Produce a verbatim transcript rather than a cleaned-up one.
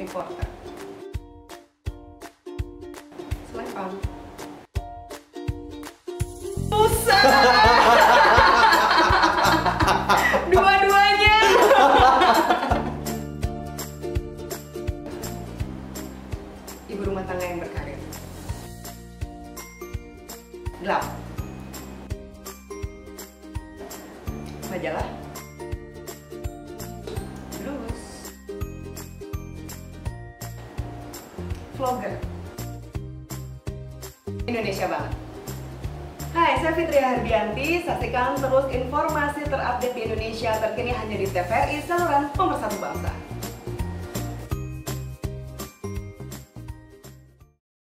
reporter. Selepan. Buset. Dua-duanya. Ibu rumah tangga yang berkarir. Gelap. Majalah. Lulus. Vlogger. Indonesia banget. Hai, saya Fitria Hardianti. Saksikan terus informasi terupdate di Indonesia terkini hanya di T V R I, saluran pemersatu bangsa.